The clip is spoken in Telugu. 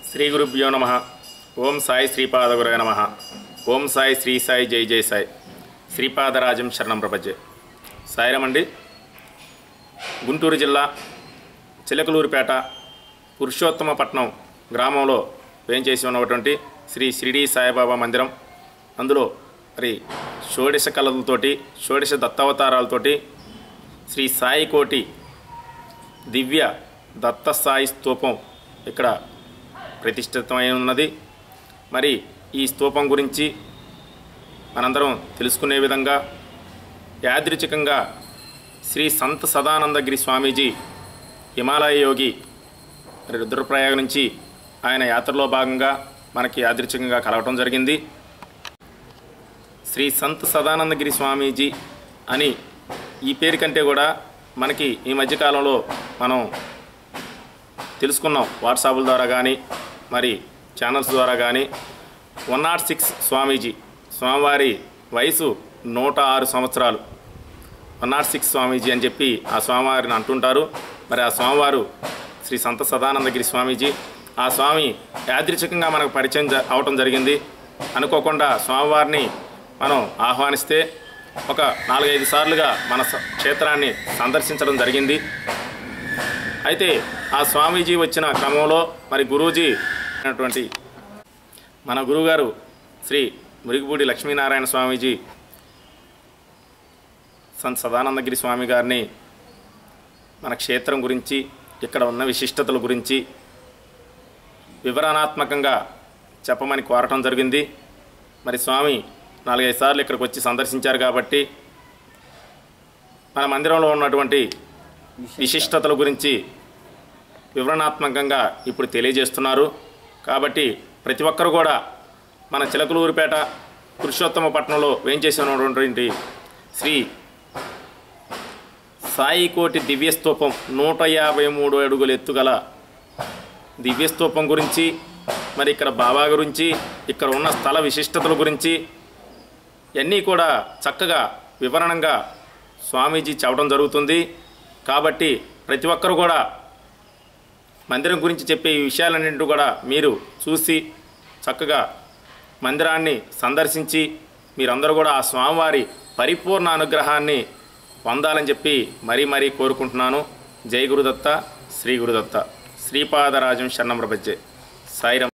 శ్రీ గురుభ్యో నమః. ఓం సాయి శ్రీపాదగురవే నమః. ఓం సాయి శ్రీ సాయి జై జై సాయి. శ్రీపాదరాజం శరణం ప్రపంచే. సాయిరామండి. గుంటూరు జిల్లా చిలకలూరిపేట పురుషోత్తమపట్నం గ్రామంలో వేంచేసి ఉన్నటువంటి శ్రీ షిరిడి సాయిబాబా మందిరం. అందులో మరి షోడశ కళలతోటి షోడశ దత్తావతారాలతోటి శ్రీ సాయి కోటి దివ్య దత్త సాయి స్తూపం ఇక్కడ ప్రతిష్ఠితమై ఉన్నది. మరి ఈ స్తూపం గురించి మనందరం తెలుసుకునే విధంగా యాదృచ్ఛికంగా శ్రీ సంత్ సదానందగిరి స్వామీజీ హిమాలయ యోగి రుద్రప్రయాగ నుంచి ఆయన యాత్రలో భాగంగా మనకి యాదృచ్ఛికంగా కలవటం జరిగింది. శ్రీ సంత్ సదానందగిరి స్వామీజీ అని ఈ పేరు కంటే కూడా మనకి ఈ మధ్యకాలంలో మనం తెలుసుకున్నాం. వాట్సాప్ల ద్వారా కానీ మరి ఛానల్స్ ద్వారా కానీ 106 స్వామీజీ, స్వామివారి వయసు 106 సంవత్సరాలు, 106 స్వామీజీ అని చెప్పి ఆ స్వామివారిని అంటుంటారు. మరి ఆ స్వామివారు శ్రీ సంత సదానందగిరి స్వామీజీ. ఆ స్వామి యాదృచ్ఛికంగా మనకు పరిచయం అవటం జరిగింది. అనుకోకుండా స్వామివారిని మనం ఆహ్వానిస్తే ఒక 4-5 సార్లుగా మన క్షేత్రాన్ని సందర్శించడం జరిగింది. అయితే ఆ స్వామీజీ వచ్చిన క్రమంలో మరి గురూజీ అయినటువంటి మన గురువుగారు శ్రీ మురిగిపూడి లక్ష్మీనారాయణ స్వామీజీ సంత్ సదానందగిరి స్వామి గారిని మన క్షేత్రం గురించి, ఇక్కడ ఉన్న విశిష్టతల గురించి వివరణాత్మకంగా చెప్పమని కోరటం జరిగింది. మరి స్వామి 4-5 సార్లు ఇక్కడికి వచ్చి సందర్శించారు కాబట్టి మన మందిరంలో ఉన్నటువంటి విశిష్టతల గురించి వివరణాత్మకంగా ఇప్పుడు తెలియజేస్తున్నారు. కాబట్టి ప్రతి ఒక్కరు కూడా మన చిలకలూరిపేట పురుషోత్తమపట్నంలో వేంచేసి ఉన్నటువంటి శ్రీ సాయి కోటి దివ్యస్తూపం 153 అడుగుల ఎత్తుగల దివ్యస్తూపం గురించి, మరి ఇక్కడ బాబా గురించి, ఇక్కడ ఉన్న స్థల విశిష్టతల గురించి ఇవన్నీ కూడా చక్కగా వివరణంగా స్వామీజీ చెప్పడం జరుగుతుంది. కాబట్టి ప్రతి ఒక్కరు కూడా మందిరం గురించి చెప్పే ఈ విషయాలన్నింటినీ కూడా మీరు చూసి చక్కగా మందిరాన్ని సందర్శించి మీరందరూ కూడా ఆ స్వామివారి పరిపూర్ణ అనుగ్రహాన్ని పొందాలని చెప్పి మరీ కోరుకుంటున్నాను. జై గురుదత్త, శ్రీ గురుదత్త. శ్రీపాదరాజం శరణం ప్రపంచే. సాయిరాం.